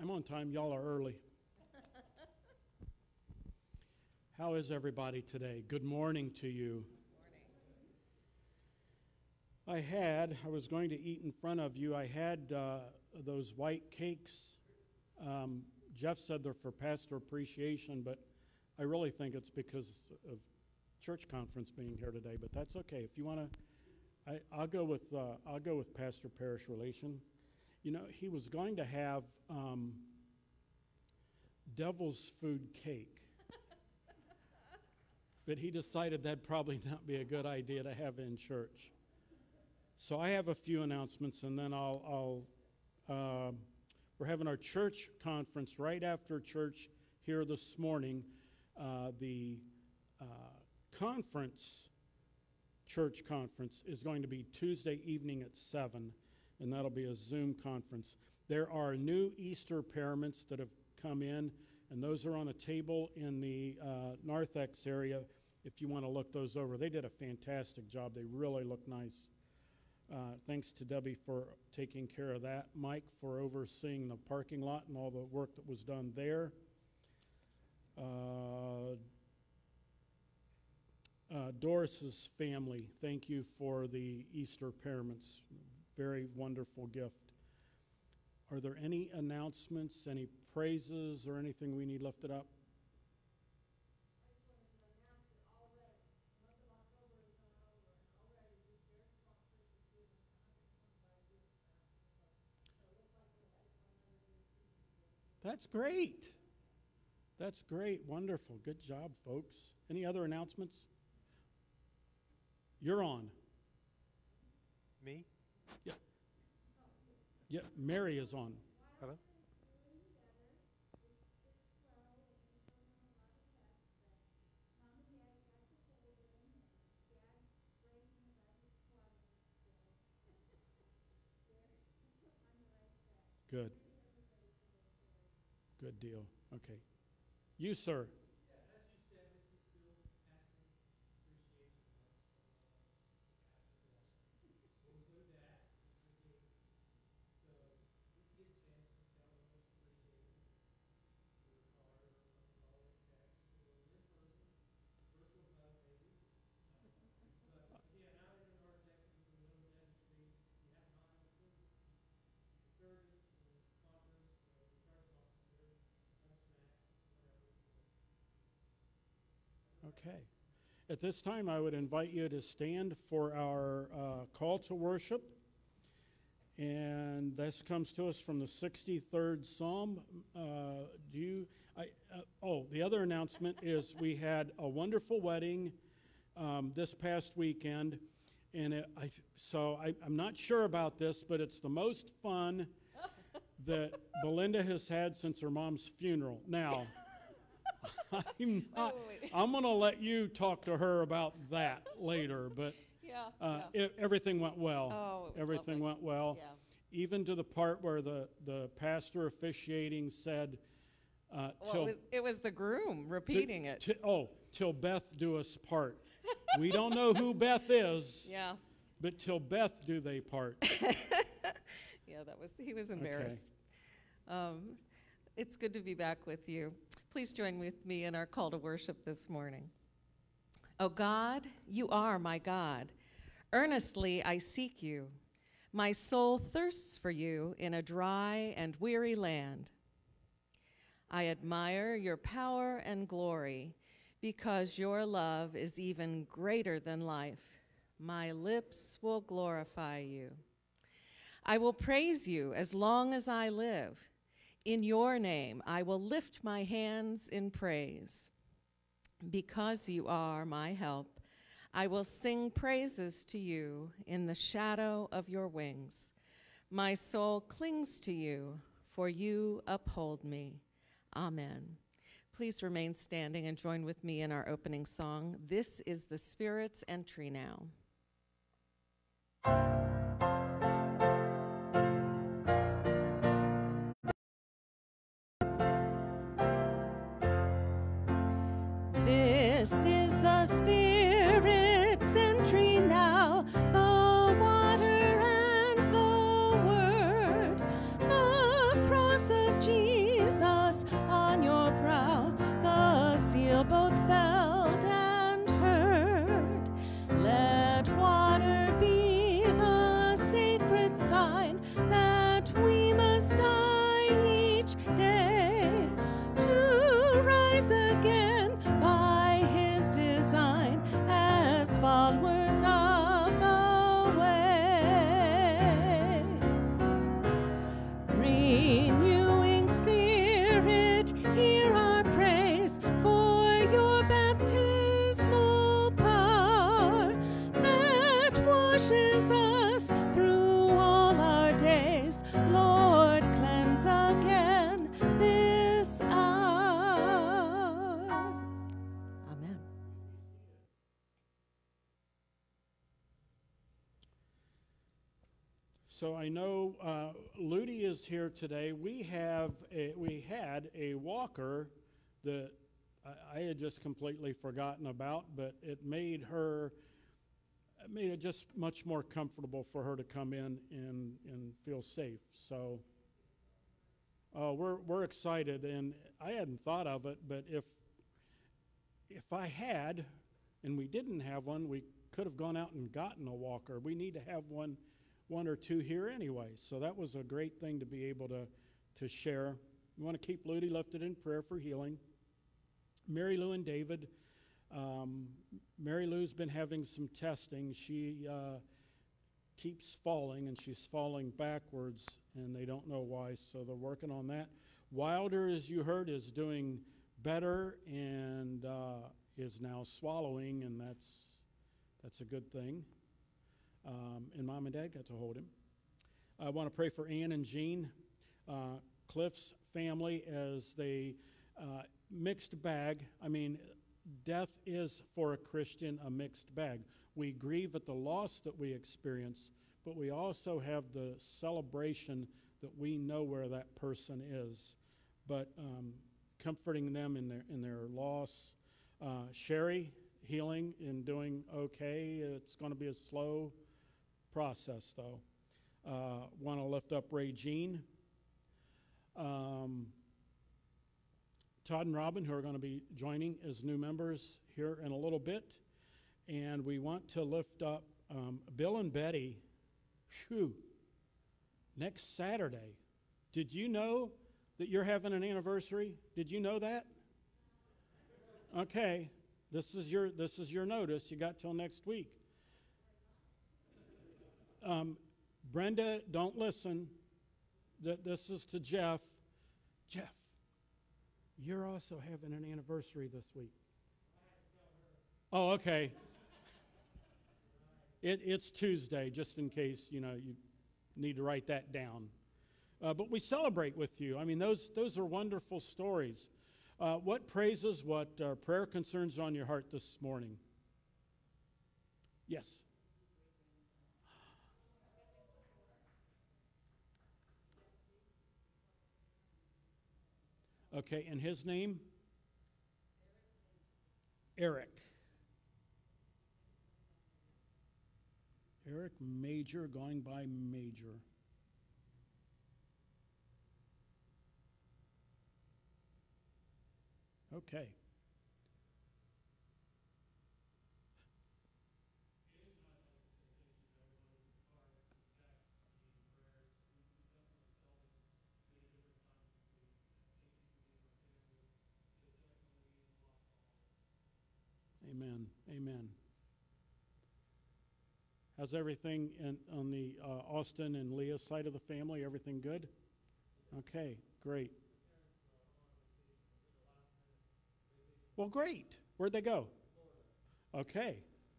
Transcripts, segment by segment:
I'm on time. Y'all are early. How is everybody today? Good morning to you. Morning. I was going to eat in front of you. I had those white cakes. Jeff said they're for pastor appreciation, but I really think it's because of church conference being here today. But that's okay. If you want to, I'll go with pastor parish relation. You know, he was going to have devil's food cake, but he decided that'd probably not be a good idea to have in church. So I have a few announcements, and then we're having our church conference right after church here this morning. The church conference is going to be Tuesday evening at 7, and that'll be a Zoom conference. There are new Easter paraments that have come in, and those are on a table in the narthex area if you want to look those over. They did a fantastic job. They really look nice. Thanks to Debbie for taking care of that. Mike for overseeing the parking lot and all the work that was done there. Doris's family, thank you for the Easter paraments. Very wonderful gift. Are there any announcements, any praises, or anything we need lifted up? That's great. That's great. Wonderful. Good job, folks. Any other announcements? You're on. Me? Yeah. Yeah, Mary is on. Hello? Good. Good deal. Okay. You, sir. Okay. At this time, I would invite you to stand for our call to worship. And this comes to us from the 63rd Psalm. The other announcement is we had a wonderful wedding this past weekend. And I'm not sure about this, but it's the most fun that Belinda has had since her mom's funeral. Now, I'm going to let you talk to her about that later, but everything went well. Oh, it was everything lovely. went well. Yeah. Even to the part where the pastor officiating said, it was the groom repeating it. Till Beth do us part. We don't know who Beth is. Yeah. But till Beth do they part. Yeah, he was embarrassed. Okay. It's good to be back with you. Please join with me in our call to worship this morning. Oh God, you are my God. Earnestly I seek you. My soul thirsts for you in a dry and weary land. I admire your power and glory because your love is even greater than life. My lips will glorify you. I will praise you as long as I live. In your name, I will lift my hands in praise. Because you are my help, I will sing praises to you in the shadow of your wings. My soul clings to you, for you uphold me. Amen. Please remain standing and join with me in our opening song. This is the Spirit's entry now. This is the Spirit's entry now, the water and the word, the cross of Jesus. So I know Ludi is here today. We had a walker that I had just completely forgotten about, but it made it just much more comfortable for her to come in and feel safe. So we're excited, and I hadn't thought of it, but if I had and we didn't have one, we could have gone out and gotten a walker. We need to have one or two here anyway. So that was a great thing to be able to share. We want to keep Ludi lifted in prayer for healing. Mary Lou and David. Mary Lou's been having some testing. She keeps falling, and she's falling backwards, and they don't know why, so they're working on that. Wilder, as you heard, is doing better and is now swallowing, and that's a good thing. And Mom and Dad got to hold him. I want to pray for Ann and Jean, Cliff's family, as they mixed bag. I mean, death is for a Christian a mixed bag. We grieve at the loss that we experience, but we also have the celebration that we know where that person is. But comforting them in their loss. Sherry, healing and doing okay. It's going to be a slow process, though. Want to lift up Ray Jean. Todd and Robin, who are going to be joining as new members here in a little bit. And we want to lift up Bill and Betty. Phew. Next Saturday. Did you know that you're having an anniversary? Did you know that? Okay. This is your notice. You got till next week. Brenda, don't listen. This is to Jeff. Jeff, you're also having an anniversary this week. Oh, okay. It's Tuesday, just in case you need to write that down. But we celebrate with you. I mean, those are wonderful stories. What praises, what prayer concerns on your heart this morning? Yes. Okay, and his name? Eric. Eric Major, going by Major. Okay. Amen. Amen. How's everything on the Austin and Leah side of the family? Everything good? Okay, great. Well, great. Where'd they go? Okay.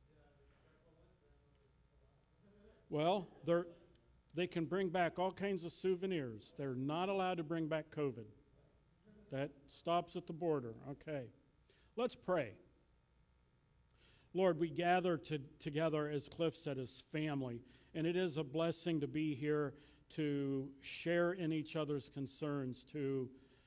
Well, they can bring back all kinds of souvenirs. They're not allowed to bring back COVID. That stops at the border. Okay. Let's pray. Lord, we gather together, as Cliff said, as family. And it is a blessing to be here to share in each other's concerns, to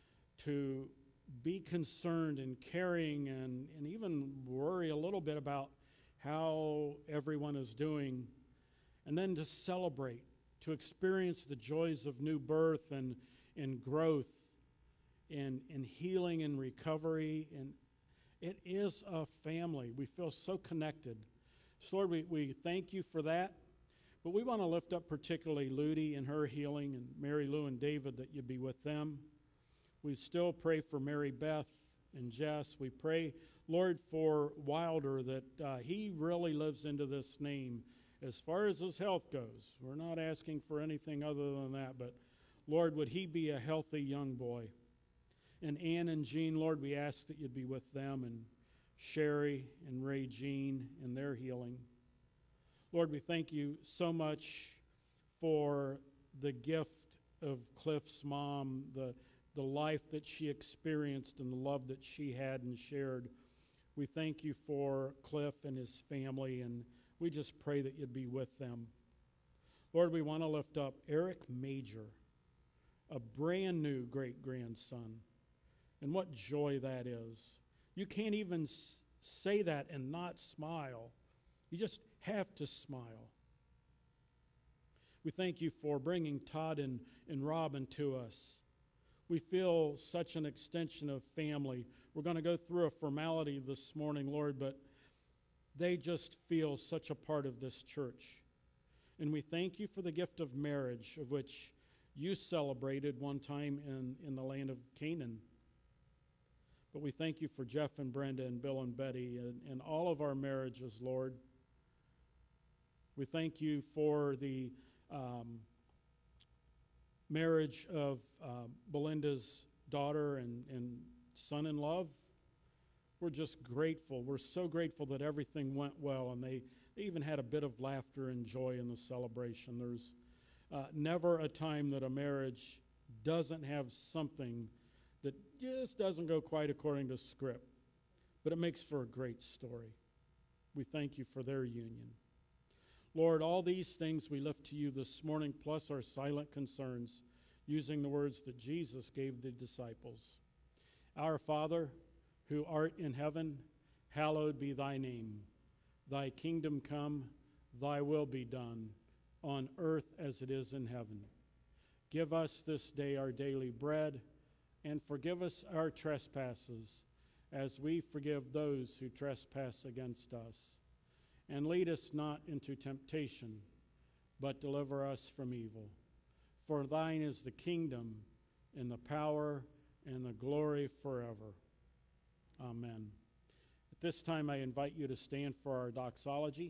be concerned and caring and even worry a little bit about how everyone is doing. And then to celebrate, to experience the joys of new birth and growth and healing and recovery. And it is a family. We feel so connected. So Lord, we thank you for that. But we want to lift up particularly Ludi and her healing, and Mary Lou and David, that you be with them. We still pray for Mary Beth and Jess. We pray, Lord, for Wilder, that he really lives into this name as far as his health goes. We're not asking for anything other than that, but Lord, would he be a healthy young boy? And Ann and Jean, Lord, we ask that you'd be with them, and Sherry and Ray Jean and their healing. Lord, we thank you so much for the gift of Cliff's mom, the life that she experienced and the love that she had and shared. We thank you for Cliff and his family, and we just pray that you'd be with them. Lord, we want to lift up Eric Major, a brand new great-grandson. And what joy that is. You can't even say that and not smile. You just have to smile. We thank you for bringing Todd and Robin to us. We feel such an extension of family. We're going to go through a formality this morning, Lord, but they just feel such a part of this church. And we thank you for the gift of marriage, of which you celebrated one time in the land of Canaan. But we thank you for Jeff and Brenda and Bill and Betty and all of our marriages, Lord. We thank you for the marriage of Belinda's daughter and son-in-law. We're just grateful. We're so grateful that everything went well, and they even had a bit of laughter and joy in the celebration. There's never a time that a marriage doesn't have something that just doesn't go quite according to script, but it makes for a great story. We thank you for their union. Lord, all these things we lift to you this morning, plus our silent concerns, using the words that Jesus gave the disciples. Our Father, who art in heaven, hallowed be thy name. Thy kingdom come, thy will be done, on earth as it is in heaven. Give us this day our daily bread, and forgive us our trespasses, as we forgive those who trespass against us. And lead us not into temptation, but deliver us from evil. For thine is the kingdom, and the power, and the glory forever. Amen. At this time, I invite you to stand for our doxology.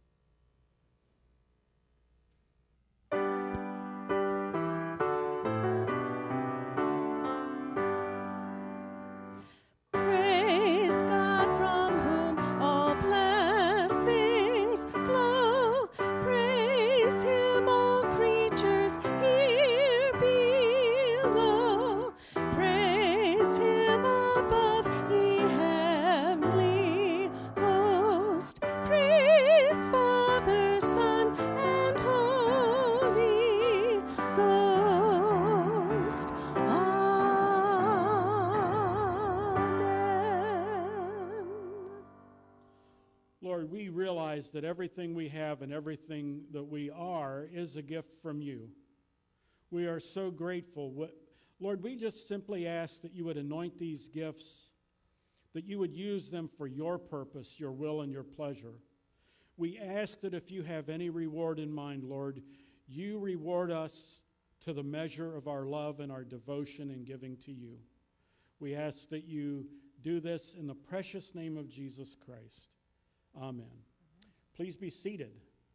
Lord, we realize that everything we have and everything that we are is a gift from you. We are so grateful. Lord, we just simply ask that you would anoint these gifts, that you would use them for your purpose, your will, and your pleasure. We ask that if you have any reward in mind, Lord, you reward us to the measure of our love and our devotion and giving to you. We ask that you do this in the precious name of Jesus Christ. Amen. Please be seated.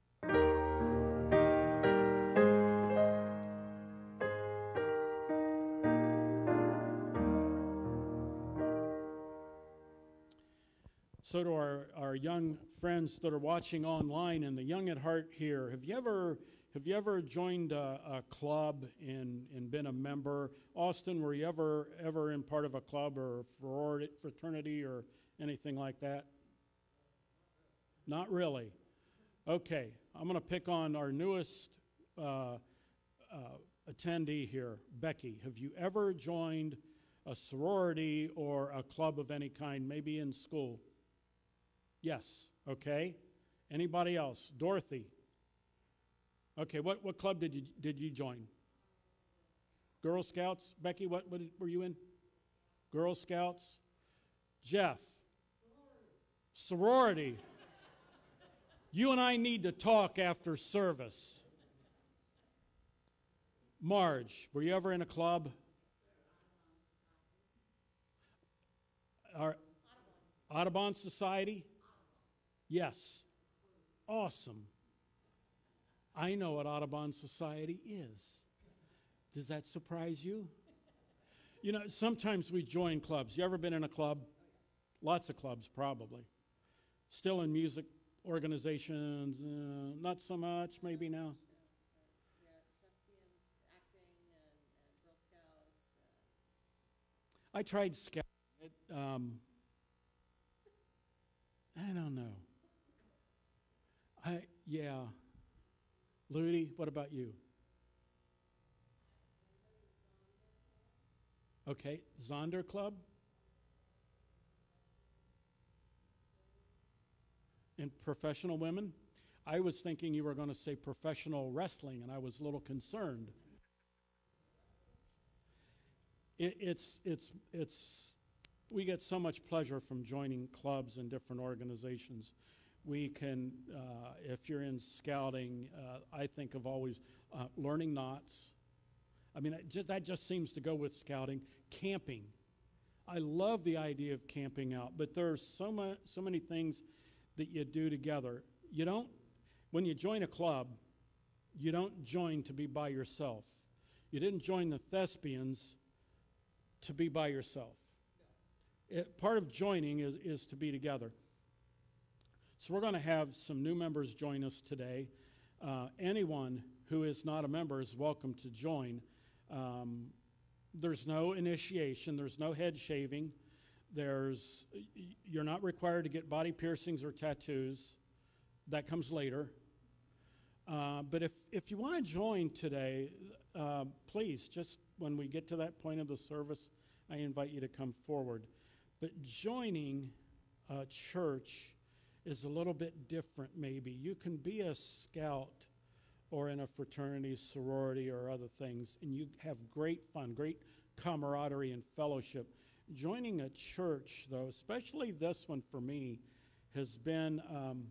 So to our young friends that are watching online and the young at heart here, have you ever joined a club and been a member? Austin, were you ever in part of a club or a fraternity or anything like that? Not really. Okay, I'm going to pick on our newest attendee here, Becky. Have you ever joined a sorority or a club of any kind, maybe in school? Yes. Okay. Anybody else? Dorothy. Okay. What club did you join? Girl Scouts. Becky, what were you in? Girl Scouts. Jeff. Sorority. You and I need to talk after service. Marge, were you ever in a club? Our Audubon Society? Yes. Awesome. I know what Audubon Society is. Does that surprise you? You know, sometimes we join clubs. You ever been in a club? Lots of clubs, probably. Still in music organizations, not so much, maybe now. Yeah, thespians, acting, and Girl Scouts. I tried scouting. I don't know. Ludi, what about you? Okay, Zonder Club? And professional women? I was thinking you were going to say professional wrestling, and I was a little concerned. We get so much pleasure from joining clubs and different organizations. We can, if you're in scouting, I think of always learning knots. I mean, that just seems to go with scouting. Camping. I love the idea of camping out, but there's so many things that you do together. When you join a club, you don't join to be by yourself. You didn't join the Thespians to be by yourself. Part of joining is to be together. So we're going to have some new members join us today. Anyone who is not a member is welcome to join. There's no initiation. There's no head shaving. You're not required to get body piercings or tattoos. That comes later. But if you want to join today, please, just when we get to that point of the service, I invite you to come forward. But joining a church is a little bit different maybe. You can be a scout or in a fraternity, sorority, or other things, and you have great fun, great camaraderie and fellowship. Joining a church, though, especially this one for me, has been,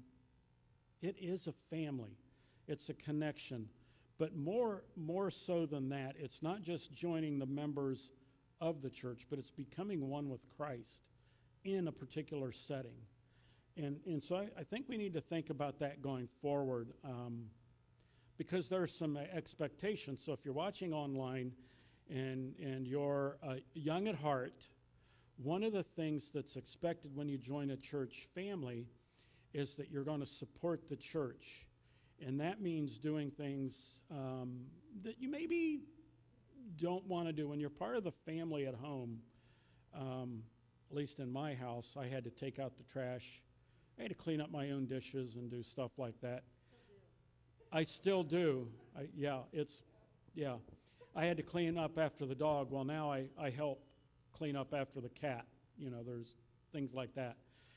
it is a family. It's a connection. But more so than that, it's not just joining the members of the church, but it's becoming one with Christ in a particular setting. And so I think we need to think about that going forward, because there are some expectations. So if you're watching online and you're young at heart, one of the things that's expected when you join a church family is that you're going to support the church. And that means doing things that you maybe don't want to do. When you're part of the family at home, at least in my house, I had to take out the trash. I had to clean up my own dishes and do stuff like that. I still do. I had to clean up after the dog. Well, now I help clean up after the cat. There's things like that.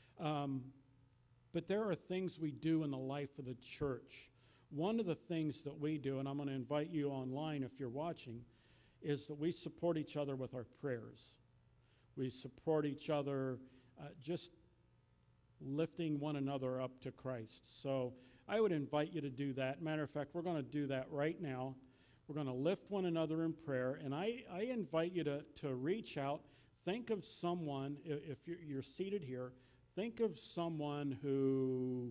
But there are things we do in the life of the church. One of the things that we do, and I'm going to invite you online if you're watching, is that we support each other with our prayers. We support each other just lifting one another up to Christ. So I would invite you to do that. Matter of fact, we're going to do that right now. We're going to lift one another in prayer, and I invite you to reach out. Think of someone, if you're seated here, think of someone who,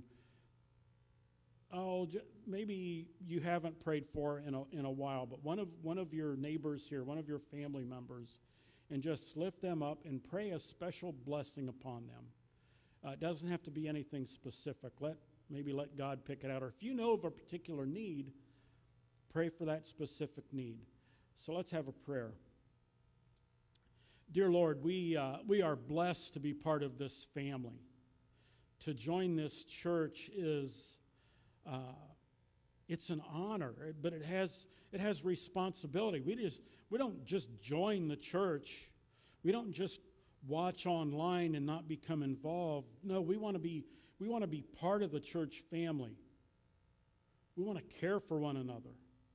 maybe you haven't prayed for in a while, but one of your neighbors here, one of your family members, and just lift them up and pray a special blessing upon them. It doesn't have to be anything specific. Maybe let God pick it out. Or if you know of a particular need, pray for that specific need. So let's have a prayer. Dear Lord, we are blessed to be part of this family. To join this church is, it's an honor, but it has responsibility. We don't just join the church. We don't just watch online and not become involved. No, we want to be part of the church family. We want to care for one another.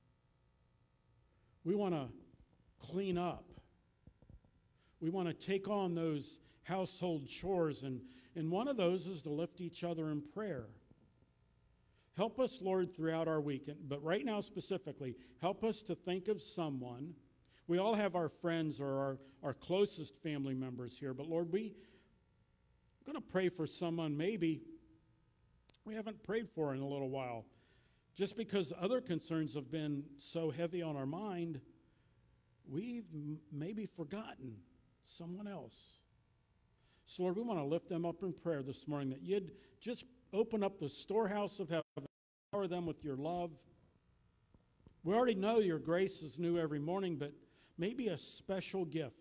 We want to clean up. We want to take on those household chores, and one of those is to lift each other in prayer. Help us, Lord, throughout our week, but right now specifically, help us to think of someone. We all have our friends or our closest family members here, but Lord, we're going to pray for someone maybe we haven't prayed for in a little while. Just because other concerns have been so heavy on our mind, we've maybe forgotten someone else. So Lord, we want to lift them up in prayer this morning, that you'd just open up the storehouse of heaven, empower them with your love. We already know your grace is new every morning, but maybe a special gift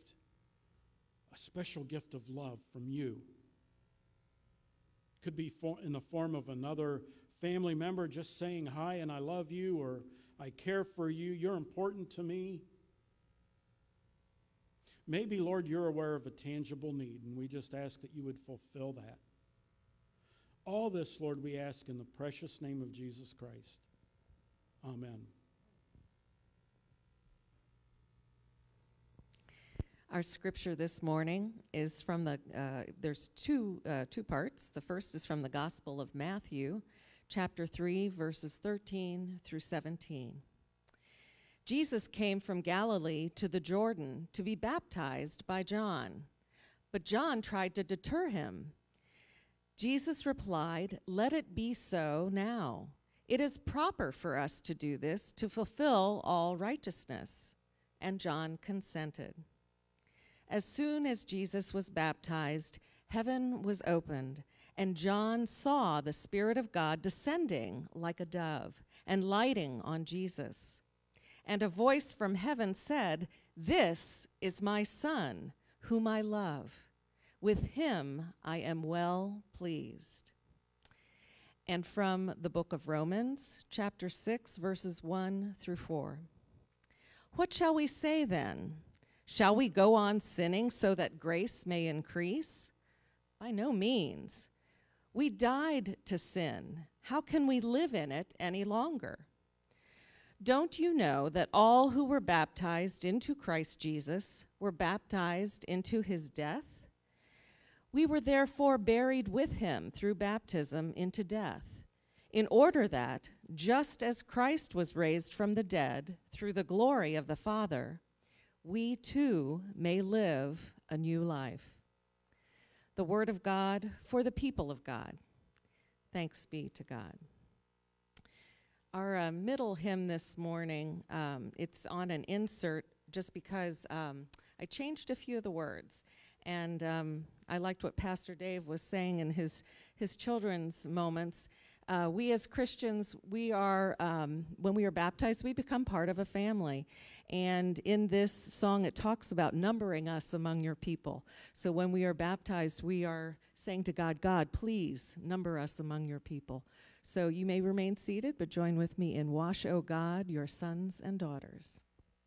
of love from you. Could be in the form of another family member just saying hi and I love you, or I care for you, you're important to me. Maybe, Lord, you're aware of a tangible need, and we just ask that you would fulfill that. All this, Lord, we ask in the precious name of Jesus Christ. Amen. Our scripture this morning is from there's two parts. The first is from the Gospel of Matthew, chapter 3, verses 13 through 17. Jesus came from Galilee to the Jordan to be baptized by John, but John tried to deter him. Jesus replied, "Let it be so now. It is proper for us to do this to fulfill all righteousness." And John consented. As soon as Jesus was baptized, heaven was opened, and John saw the Spirit of God descending like a dove and lighting on Jesus. And a voice from heaven said, "This is my Son, whom I love. With him I am well pleased." And from the book of Romans, chapter 6, verses 1 through 4. What shall we say then? Shall we go on sinning so that grace may increase? By no means. We died to sin. How can we live in it any longer? Don't you know that all who were baptized into Christ Jesus were baptized into his death? We were therefore buried with him through baptism into death, in order that, just as Christ was raised from the dead through the glory of the Father, we too may live a new life. The word of God for the people of God. Thanks be to God. Our middle hymn this morning, it's on an insert just because I changed a few of the words. And I liked what Pastor Dave was saying in his children's moments. We as Christians, we are, when we are baptized, we become part of a family. And in this song, it talks about numbering us among your people. So when we are baptized, we are saying to God, "God, please number us among your people." So you may remain seated, but join with me in "Wash, O God, your sons and daughters."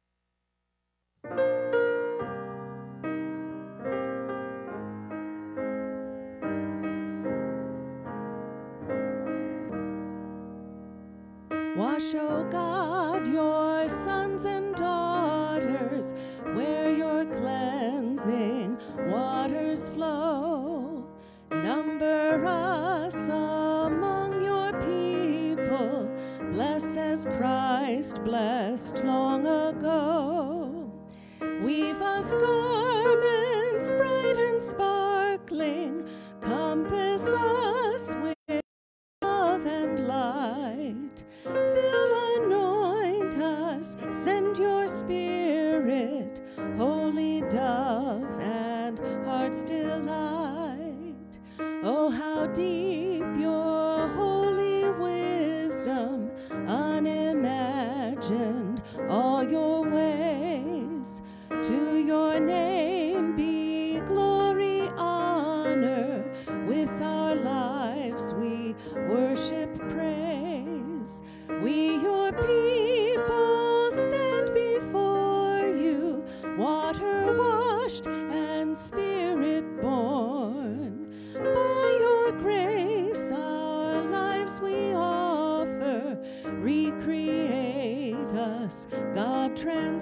Wash, O God, your sons and daughters, where your cleansing waters flow. Number us among your people, blessed as Christ blessed long ago. Weave us garments bright and sparkling, compass us with love and light. Fill, anoint us, send your Spirit, holy dove and heart's delight. Oh, how deep your holy wisdom, unimagined all your ways. To your name be glory, honor, with our lives we worship, praise. We, your people, stand before you, water washed and spirit born. By your grace our lives we offer, recreate us, God,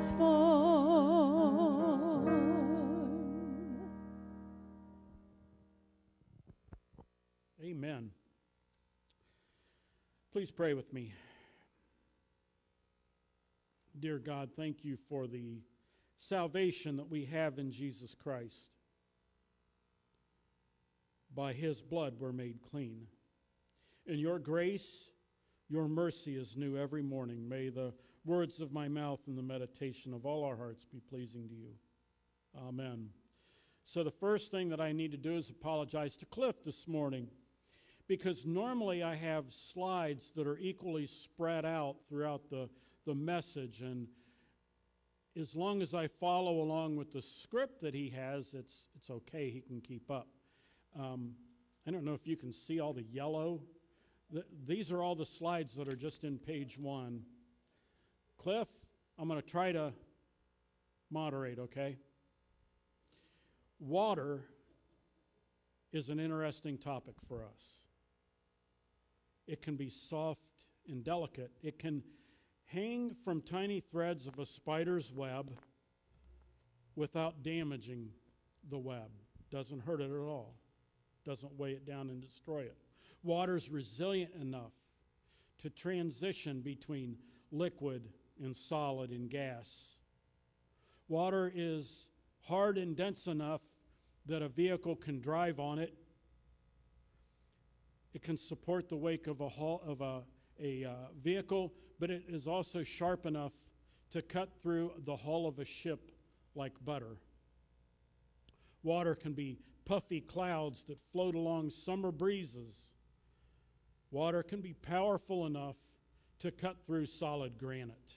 transform. Amen. Please pray with me. Dear God, thank you for the salvation that we have in Jesus Christ. By his blood we're made clean. In your grace, your mercy is new every morning. May the words of my mouth and the meditation of all our hearts be pleasing to you. Amen. So the first thing that I need to do is apologize to Cliff this morning, because normally I have slides that are equally spread out throughout the message, and as long as I follow along with the script that he has, it's okay. He can keep up. I don't know if you can see all the yellow These are all the slides that are just in page 1. Cliff, I'm going to try to moderate, okay? Water is an interesting topic for us. It can be soft and delicate. It can hang from tiny threads of a spider's web without damaging the web. Doesn't hurt it at all. Doesn't weigh it down and destroy it. Water's resilient enough to transition between liquid and solid and gas. Water is hard and dense enough that a vehicle can drive on it. It can support the weight of a vehicle, but it is also sharp enough to cut through the hull of a ship like butter. Water can be puffy clouds that float along summer breezes. Water can be powerful enough to cut through solid granite.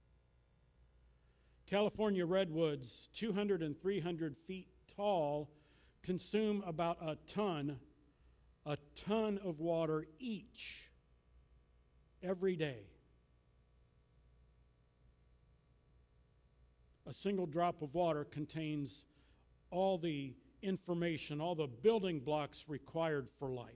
California redwoods, 200 and 300 feet tall, consume about a ton of water each every day. A single drop of water contains all the information, all the building blocks required for life.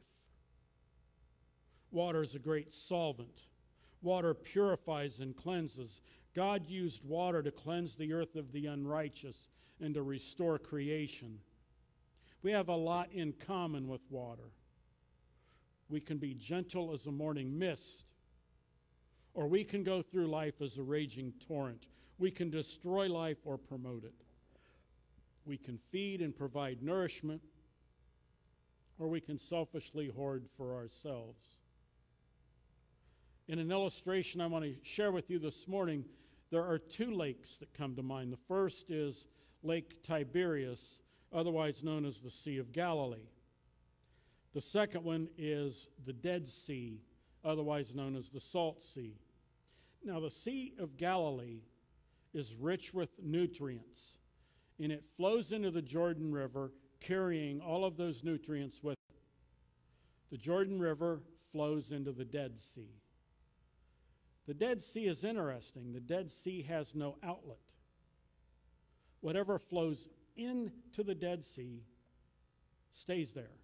Water is a great solvent. Water purifies and cleanses. God used water to cleanse the earth of the unrighteous and to restore creation. We have a lot in common with water. We can be gentle as a morning mist, or we can go through life as a raging torrent. We can destroy life or promote it. We can feed and provide nourishment, or we can selfishly hoard for ourselves. In an illustration I want to share with you this morning, there are 2 lakes that come to mind. The first is Lake Tiberias, otherwise known as the Sea of Galilee. The second one is the Dead Sea, otherwise known as the Salt Sea. Now, the Sea of Galilee is rich with nutrients, and it flows into the Jordan River, carrying all of those nutrients with it. The Jordan River flows into the Dead Sea. The Dead Sea is interesting. The Dead Sea has no outlet. Whatever flows into the Dead Sea stays there.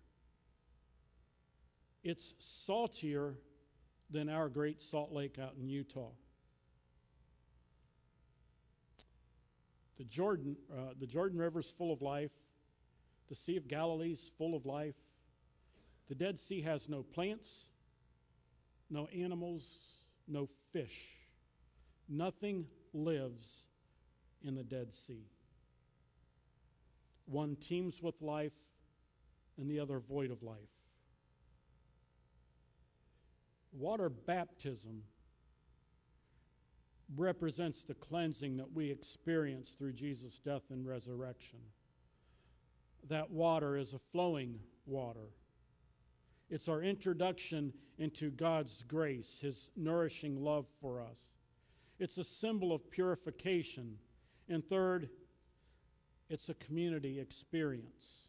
It's saltier than our Great Salt Lake out in Utah. The Jordan River is full of life. The Sea of Galilee is full of life. The Dead Sea has no plants, no animals, no fish. Nothing lives in the Dead Sea. One teems with life and the other void of life. Water baptism represents the cleansing that we experience through Jesus' death and resurrection. That water is a flowing water. It's our introduction into God's grace, His nourishing love for us. It's a symbol of purification. And third, it's a community experience.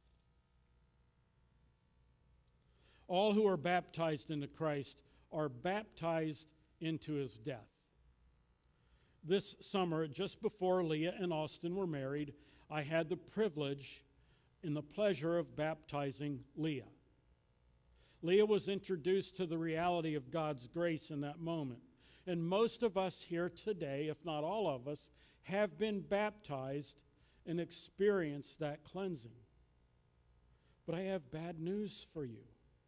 All who are baptized into Christ are baptized into His death. This summer, just before Leah and Austin were married, I had the privilege and the pleasure of baptizing Leah. Leah was introduced to the reality of God's grace in that moment. And most of us here today, if not all of us, have been baptized and experienced that cleansing. But I have bad news for you.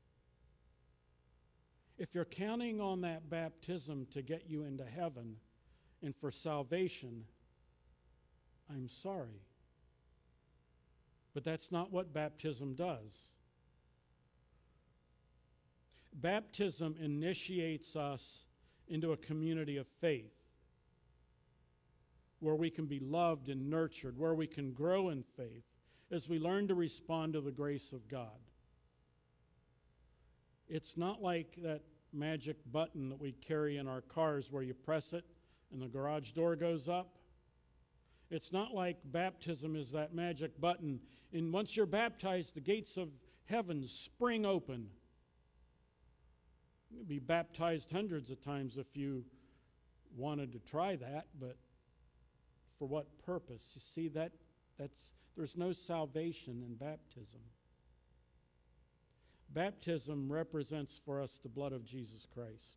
If you're counting on that baptism to get you into heaven and for salvation, I'm sorry. But that's not what baptism does. Baptism initiates us into a community of faith where we can be loved and nurtured, where we can grow in faith as we learn to respond to the grace of God. It's not like that magic button that we carry in our cars where you press it and the garage door goes up. It's not like baptism is that magic button, and once you're baptized, the gates of heaven spring open You'd be baptized hundreds of times if you wanted to try that, but for what purpose? You see, there's no salvation in baptism. Baptism represents for us the blood of Jesus Christ.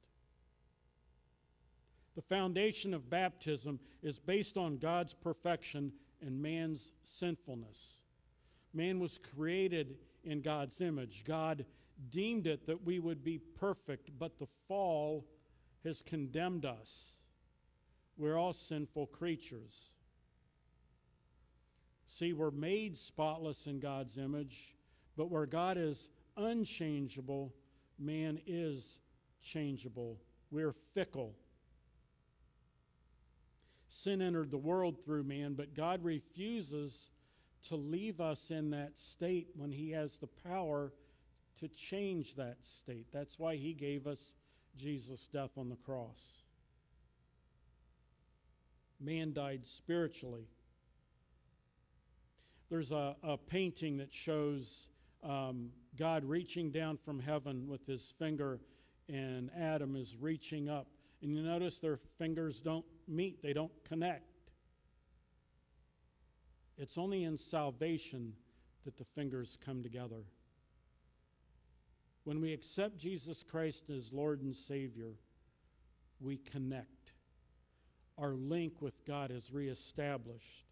The foundation of baptism is based on God's perfection and man's sinfulness. Man was created in God's image. God deemed it that we would be perfect, but the fall has condemned us. We're all sinful creatures. See, we're made spotless in God's image, but where God is unchangeable, man is changeable. We're fickle. Sin entered the world through man, but God refuses to leave us in that state when He has the power to change that state. That's why He gave us Jesus' death on the cross. Man died spiritually. There's a painting that shows God reaching down from heaven with His finger, and Adam is reaching up. And you notice their fingers don't meet, they don't connect. It's only in salvation that the fingers come together. When we accept Jesus Christ as Lord and Savior, we connect. Our link with God is reestablished.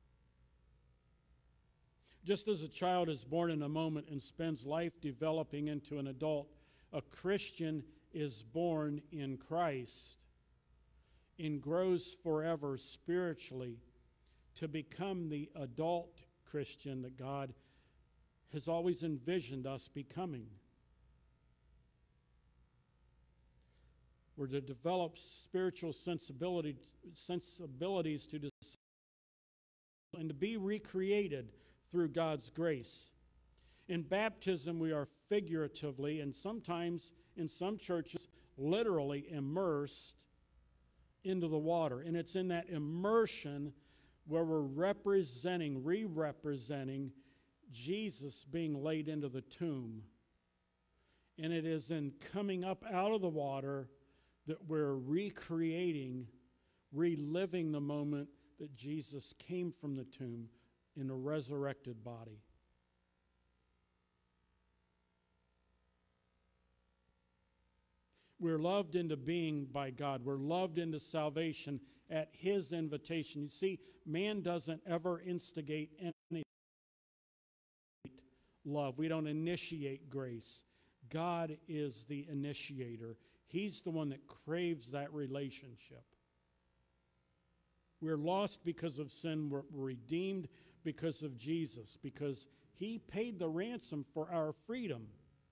Just as a child is born in a moment and spends life developing into an adult, a Christian is born in Christ and grows forever spiritually to become the adult Christian that God has always envisioned us becoming. We're to develop spiritual sensibilities to discern and to be recreated through God's grace. In baptism, we are figuratively, and sometimes in some churches, literally immersed into the water. And it's in that immersion where we're re-representing Jesus being laid into the tomb. And it is in coming up out of the water that we're recreating, reliving the moment that Jesus came from the tomb in a resurrected body. We're loved into being by God. We're loved into salvation at His invitation. You see, man doesn't ever instigate any love. We don't initiate grace. God is the initiator. He's the one that craves that relationship. We're lost because of sin. We're redeemed because of Jesus, because He paid the ransom for our freedom.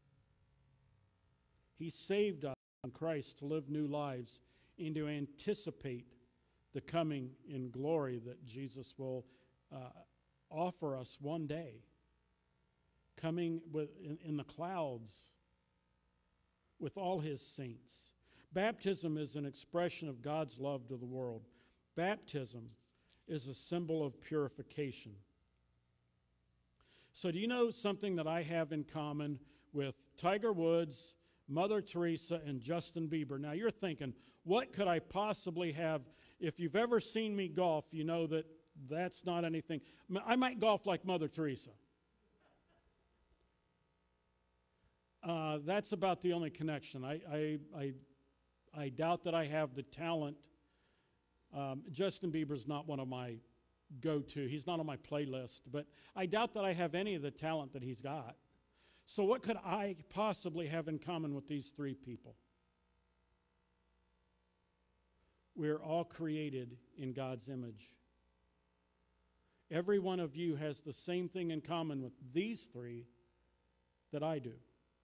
He saved us in Christ to live new lives and to anticipate the coming in glory that Jesus will offer us one day, coming in the clouds with all His saints. Baptism is an expression of God's love to the world. Baptism is a symbol of purification. So do you know something that I have in common with Tiger Woods, Mother Teresa, and Justin Bieber? Now you're thinking, what could I possibly have? If you've ever seen me golf, you know that that's not anything. I might golf like Mother Teresa. That's about the only connection. I doubt that I have the talent. Justin Bieber's not one of my go-to. He's not on my playlist, but I doubt that I have any of the talent that he's got. So what could I possibly have in common with these three people? We're all created in God's image. Every one of you has the same thing in common with these three that I do.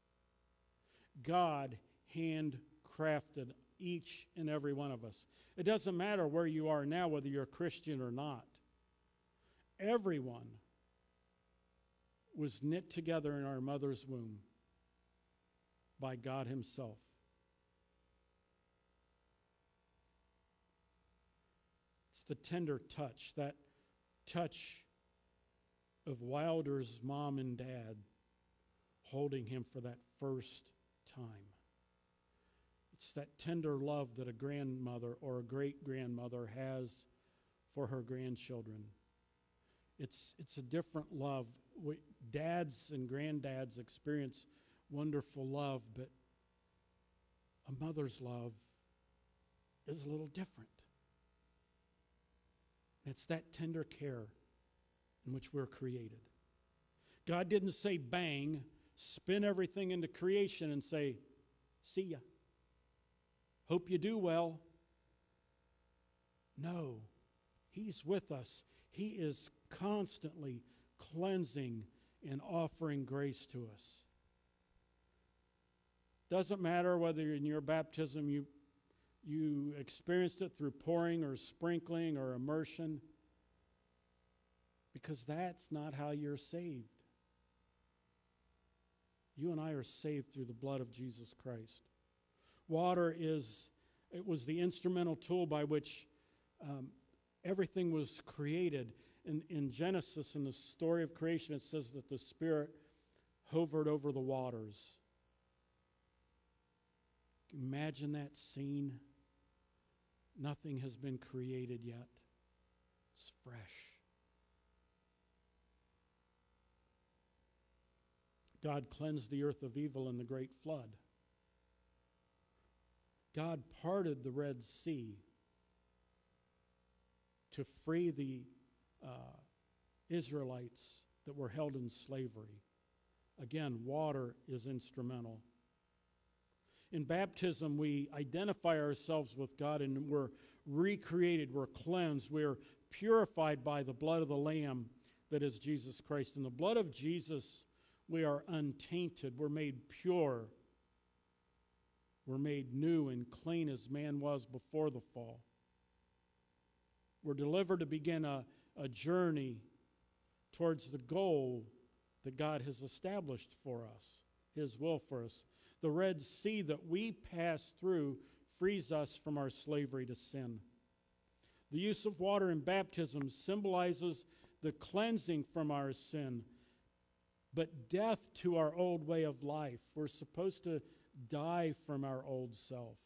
God handcrafted each and every one of us. It doesn't matter where you are now, whether you're a Christian or not. Everyone was knit together in our mother's womb by God Himself. It's the tender touch, that touch of Wilder's mom and dad holding him for that first time. It's that tender love that a grandmother or a great-grandmother has for her grandchildren. It's a different love. Dads and granddads experience wonderful love, but a mother's love is a little different. It's that tender care in which we're created. God didn't say bang, spin everything into creation and say, see ya. Hope you do well. No, He's with us. He is constantly cleansing and offering grace to us. Doesn't matter whether in your baptism you experienced it through pouring or sprinkling or immersion, because that's not how you're saved. You and I are saved through the blood of Jesus Christ. Water was the instrumental tool by which everything was created. In Genesis, in the story of creation, it says that the Spirit hovered over the waters. Imagine that scene. Nothing has been created yet. It's fresh. God cleansed the earth of evil in the great flood. God parted the Red Sea to free the Israelites that were held in slavery. Again, water is instrumental. In baptism, we identify ourselves with God and we're recreated, we're cleansed, we're purified by the blood of the Lamb that is Jesus Christ. In the blood of Jesus, we are untainted, we're made pure, we're made new and clean as man was before the fall. We're delivered to begin a journey towards the goal that God has established for us, His will for us. The Red Sea that we pass through frees us from our slavery to sin. The use of water in baptism symbolizes the cleansing from our sin, but death to our old way of life. We're supposed to die from our old self.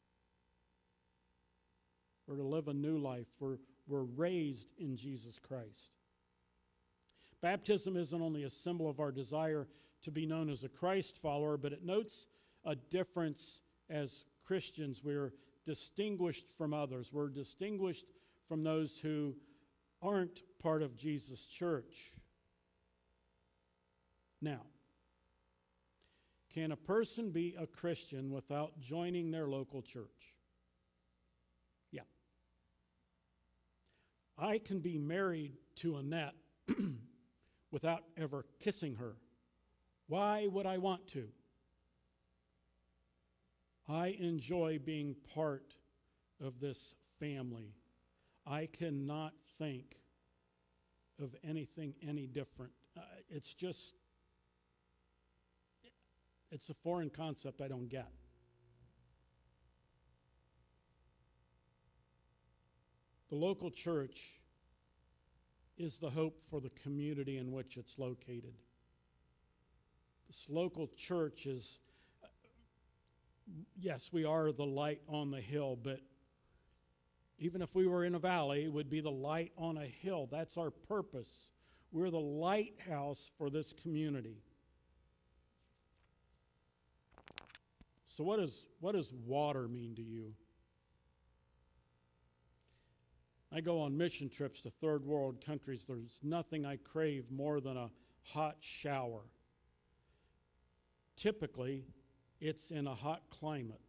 We're to live a new life. We're raised in Jesus Christ. Baptism isn't only a symbol of our desire to be known as a Christ follower, but it notes a difference as Christians. We're distinguished from others. We're distinguished from those who aren't part of Jesus' church. Now, can a person be a Christian without joining their local church? Yeah. I can be married to Annette without ever kissing her. Why would I want to? I enjoy being part of this family. I cannot think of anything any different. It's a foreign concept I don't get. The local church is the hope for the community in which it's located. This local church is, yes, we are the light on the hill, but even if we were in a valley, it would be the light on a hill. That's our purpose. We're the lighthouse for this community. So what does water mean to you? I go on mission trips to third world countries. There's nothing I crave more than a hot shower. Typically, it's in a hot climate.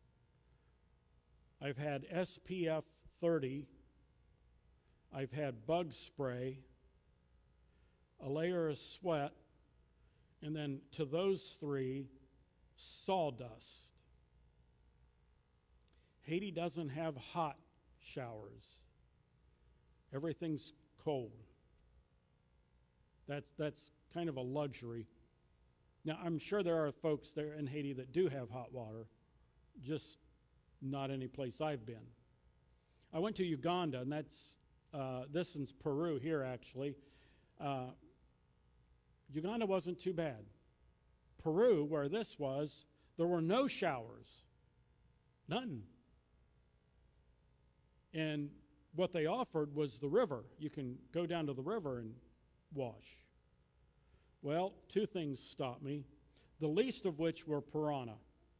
I've had SPF 30. I've had bug spray, a layer of sweat, and then to those three, sawdust. Haiti doesn't have hot showers. Everything's cold. That's kind of a luxury. Now, I'm sure there are folks there in Haiti that do have hot water, just not any place I've been. I went to Uganda, and this is Peru here, actually. Uganda wasn't too bad. Peru, where this was, there were no showers. None. And what they offered was the river. You can go down to the river and wash. Well, two things stopped me, the least of which were piranha.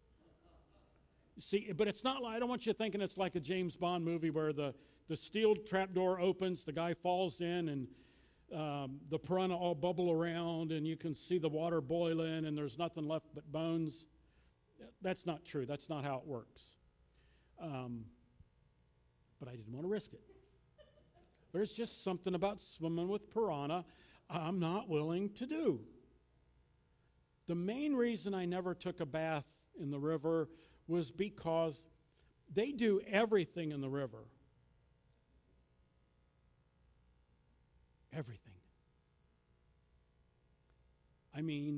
See, but it's not like, I don't want you thinking it's like a James Bond movie where the steel trap door opens, the guy falls in, and the piranha all bubble around, and you can see the water boiling, and there's nothing left but bones. That's not true. That's not how it works. But I didn't want to risk it. There's just something about swimming with piranha I'm not willing to do. The main reason I never took a bath in the river was because they do everything in the river. Everything. I mean,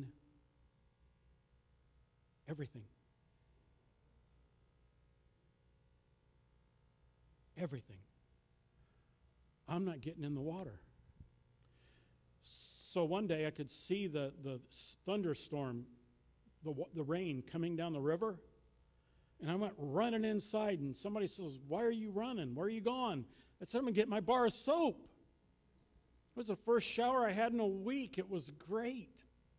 everything. Everything. I'm not getting in the water. So one day I could see the thunderstorm, the rain coming down the river, and I went running inside, and somebody says, "Why are you running? Where are you going?" I said, "I'm going to get my bar of soap." It was the first shower I had in a week. It was great.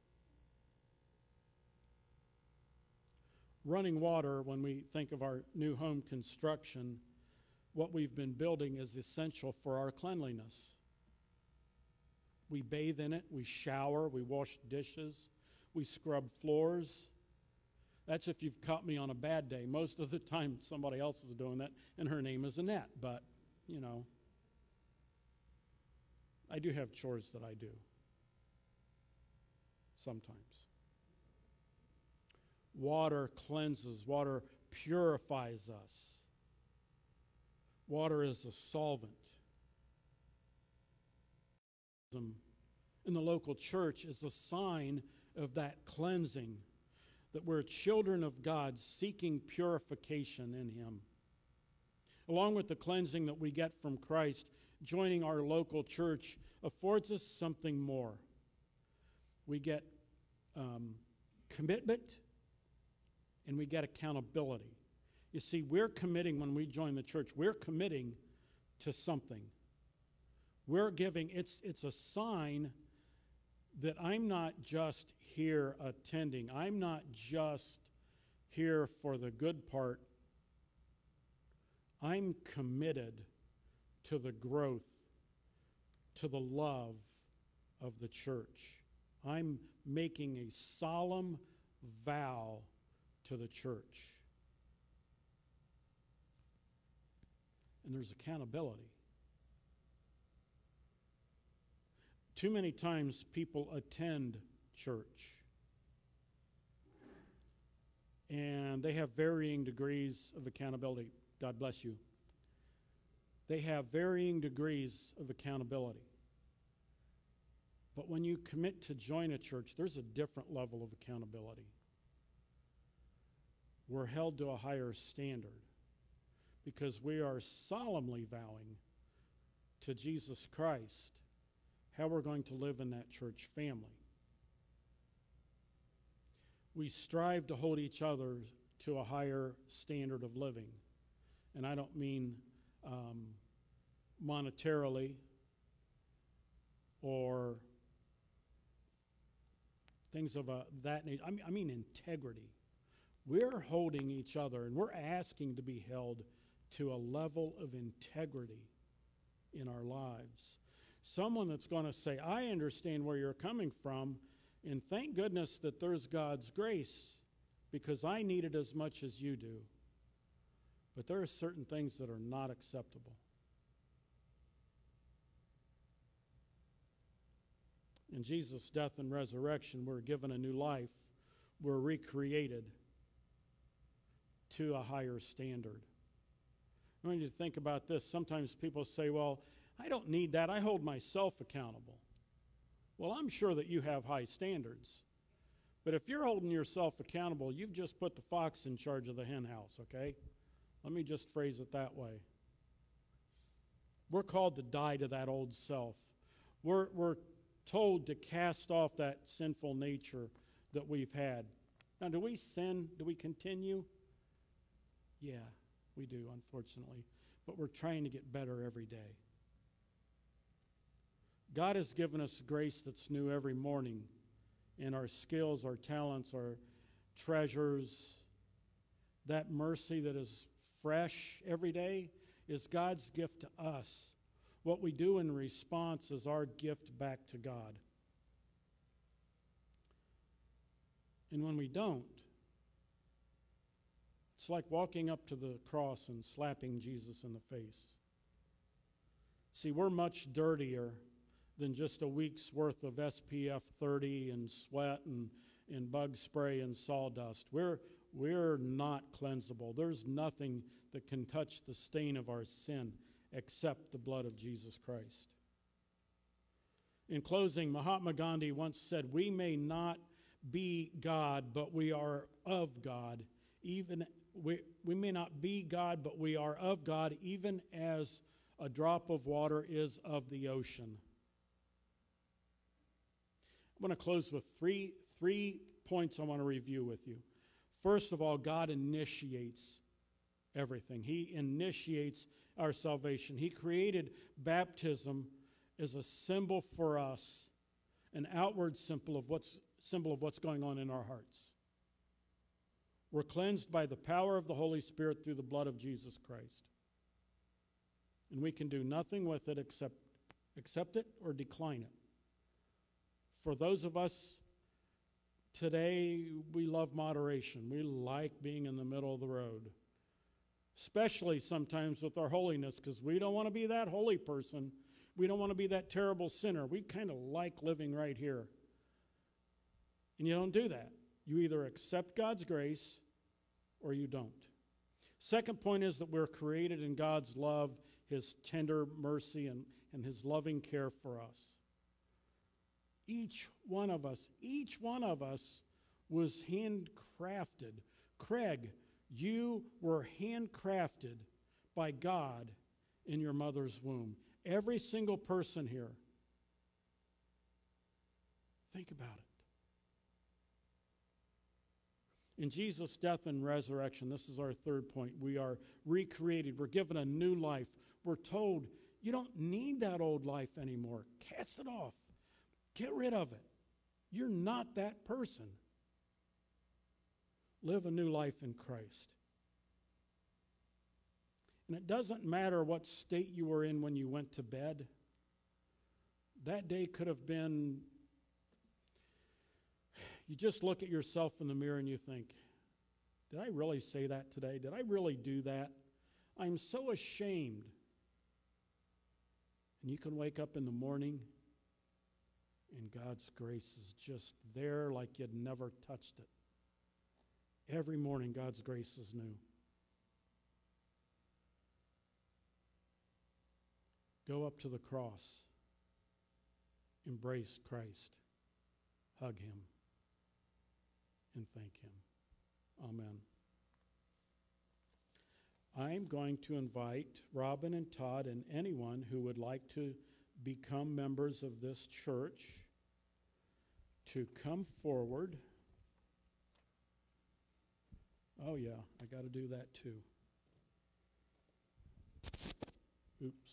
Running water, when we think of our new home construction, what we've been building is essential for our cleanliness. We bathe in it, we shower, we wash dishes, we scrub floors. That's if you've caught me on a bad day. Most of the time somebody else is doing that, and her name is Annette, but, you know, I do have chores that I do sometimes. Water cleanses, water purifies us. Water is a solvent. In the local church is a sign of that cleansing, that we're children of God seeking purification in Him. Along with the cleansing that we get from Christ, joining our local church affords us something more. We get commitment and we get accountability. You see, we're committing when we join the church. We're committing to something. We're giving, it's a sign that I'm not just here attending. I'm not just here for the good part. I'm committed to the growth, to the love of the church. I'm making a solemn vow to the church. And there's accountability. Too many times people attend church and they have varying degrees of accountability. God bless you. They have varying degrees of accountability. But when you commit to join a church, there's a different level of accountability. We're held to a higher standard because we are solemnly vowing to Jesus Christ how we're going to live in that church family. We strive to hold each other to a higher standard of living. And I don't mean monetarily or things of that nature. I mean integrity. We're holding each other and we're asking to be held to a level of integrity in our lives. Someone that's going to say, I understand where you're coming from, and thank goodness that there's God's grace, because I need it as much as you do. But there are certain things that are not acceptable. In Jesus' death and resurrection, we're given a new life. We're recreated to a higher standard. I want you to think about this. Sometimes people say, well, I don't need that. I hold myself accountable. Well, I'm sure that you have high standards. But if you're holding yourself accountable, you've just put the fox in charge of the hen house, okay? Let me just phrase it that way. We're called to die to that old self. We're told to cast off that sinful nature that we've had. Now, do we sin? Do we continue? Yeah, we do, unfortunately. But we're trying to get better every day. God has given us grace that's new every morning in our skills, our talents, our treasures. That mercy that is fresh every day is God's gift to us. What we do in response is our gift back to God. And when we don't, it's like walking up to the cross and slapping Jesus in the face. See, we're much dirtier than just a week's worth of SPF 30 and sweat and bug spray and sawdust. We're not cleansable. There's nothing that can touch the stain of our sin except the blood of Jesus Christ. In closing, Mahatma Gandhi once said, "We may not be God, but we are of God. We may not be God, but we are of God, even as a drop of water is of the ocean." I want to close with three points I want to review with you. First of all, God initiates everything. He initiates our salvation. He created baptism as a symbol for us, an outward symbol of what's going on in our hearts. We're cleansed by the power of the Holy Spirit through the blood of Jesus Christ. And we can do nothing with it except accept it or decline it. For those of us today, we love moderation. We like being in the middle of the road, especially sometimes with our holiness, because we don't want to be that holy person. We don't want to be that terrible sinner. We kind of like living right here. And you don't do that. You either accept God's grace or you don't. Second point is that we're created in God's love, His tender mercy, and His loving care for us. Each one of us was handcrafted. Craig, you were handcrafted by God in your mother's womb. Every single person here. Think about it. In Jesus' death and resurrection, this is our third point, we are recreated. We're given a new life. We're told, you don't need that old life anymore. Cast it off. Get rid of it. You're not that person. Live a new life in Christ. And it doesn't matter what state you were in when you went to bed. That day could have been, you just look at yourself in the mirror and you think, did I really say that today? Did I really do that? I'm so ashamed. And you can wake up in the morning and God's grace is just there like you'd never touched it. Every morning, God's grace is new. Go up to the cross. Embrace Christ. Hug Him. And thank Him. Amen. I'm going to invite Robin and Todd and anyone who would like to become members of this church to come forward. Oh yeah, I got to do that too. Oops.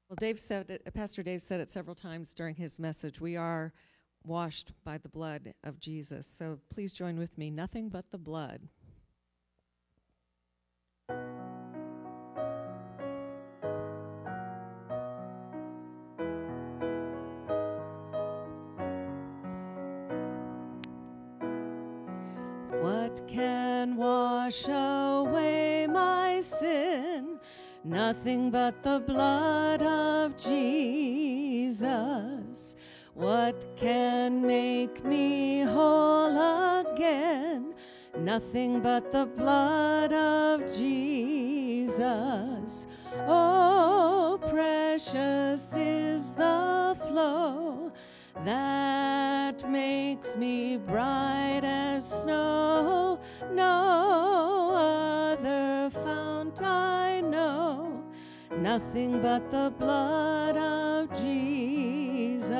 Well, Pastor Dave said it several times during his message. We are washed by the blood of Jesus. So please join with me. Nothing but the blood. What can wash away my sin? Nothing but the blood of Jesus. What can make me whole again? Nothing but the blood of Jesus. Oh, precious is the flow that makes me bright as snow. No other fount I know, nothing but the blood of Jesus.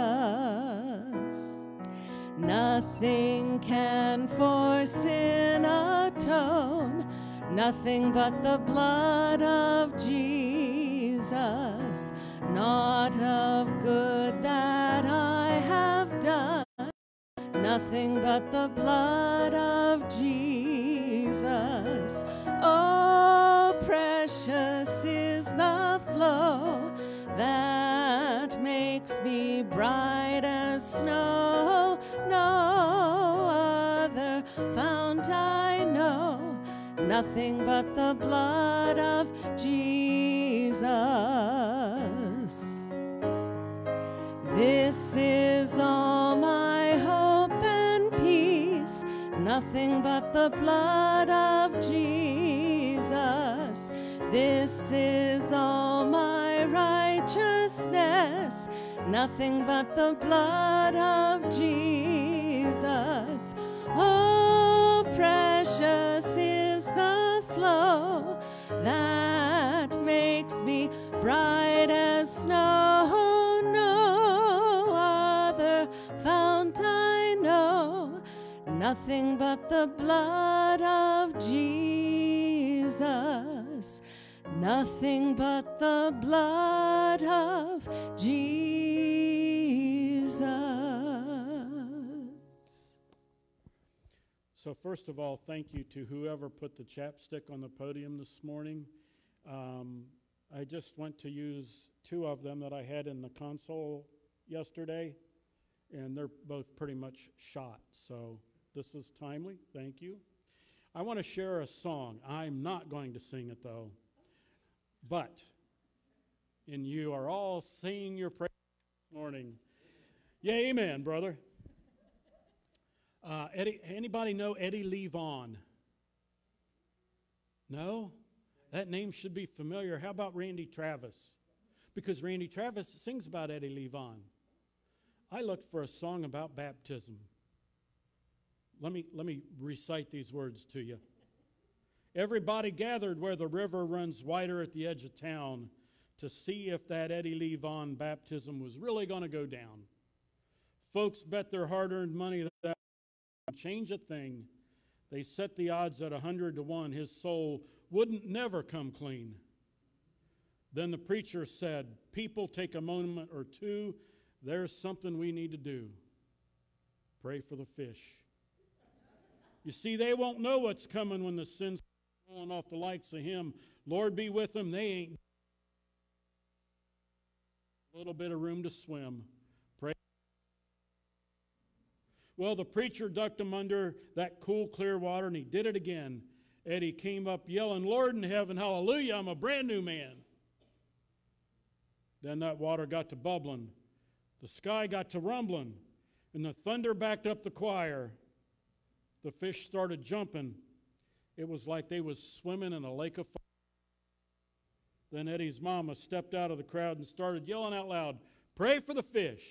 Nothing can for sin atone, nothing but the blood of Jesus. Not of good that I have done, nothing but the blood of Jesus. Oh, precious is the flow that makes me bright as snow. No other fount I know, nothing but the blood of Jesus. This is all my hope and peace, nothing but the blood of Jesus. This is all my righteousness, nothing but the blood of Jesus. Oh, precious is the flow that makes me bright as snow. No other fount I know, nothing but the blood of Jesus. Nothing but the blood of Jesus. So first of all, thank you to whoever put the chapstick on the podium this morning. I just went to use 2 of them that I had in the console yesterday, and they're both pretty much shot. So this is timely. Thank you. I want to share a song. I'm not going to sing it, though. But, and you are all singing your praise this morning. Yeah, amen, brother. Anybody know Eddie Lee Vaughan? No? That name should be familiar. How about Randy Travis? Because Randy Travis sings about Eddie Lee Vaughan. I looked for a song about baptism. Let me recite these words to you. Everybody gathered where the river runs wider at the edge of town to see if that Eddie Lee Vaughan baptism was really going to go down. Folks bet their hard-earned money that would change a thing. They set the odds at 100 to 1. His soul wouldn't never come clean. Then the preacher said, people, take a moment or two. There's something we need to do. Pray for the fish. You see, they won't know what's coming when the sin's falling off the likes of him. Lord be with them. They ain't a little bit of room to swim. Pray. Well, the preacher ducked him under that cool, clear water, and he did it again. Eddie came up yelling, Lord in heaven, hallelujah, I'm a brand new man. Then that water got to bubbling. The sky got to rumbling, and the thunder backed up the choir. The fish started jumping. It was like they was swimming in a lake of fire. Then Eddie's mama stepped out of the crowd and started yelling out loud, pray for the fish.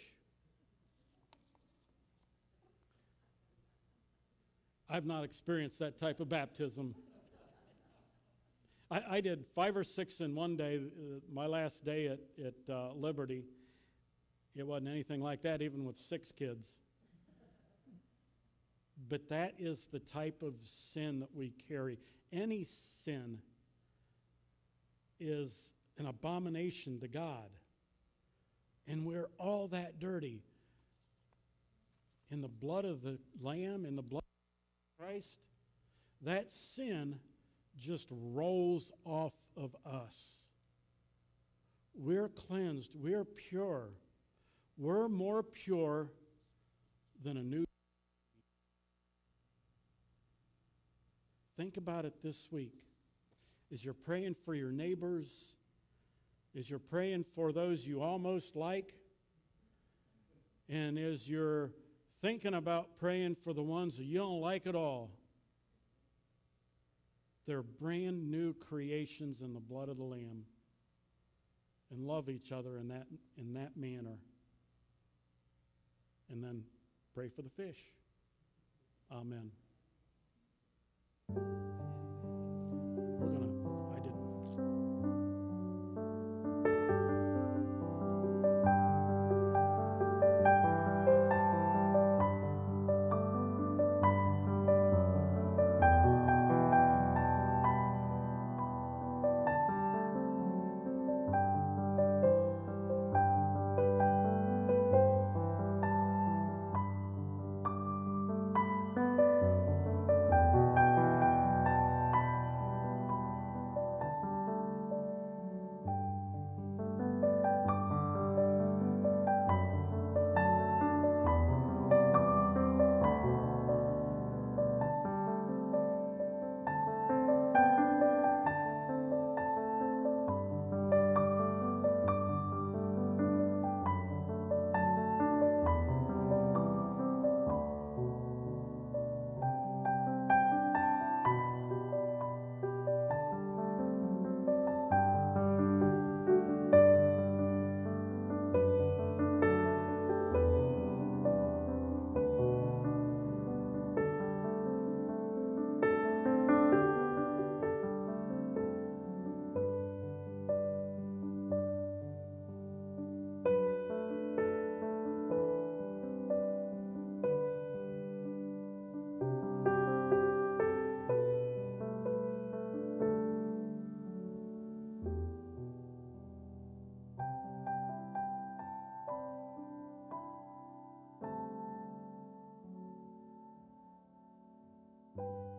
I've not experienced that type of baptism. I did 5 or 6 in one day, my last day at Liberty. It wasn't anything like that, even with 6 kids. But that is the type of sin that we carry. Any sin is an abomination to God. And we're all that dirty. In the blood of the Lamb, in the blood of Christ, that sin just rolls off of us. We're cleansed. We're pure. We're more pure than a new. Think about it this week. As you're praying for your neighbors, as you're praying for those you almost like, and as you're thinking about praying for the ones that you don't like at all, they're brand new creations in the blood of the Lamb. And love each other in that manner. And then pray for the fish. Amen. you.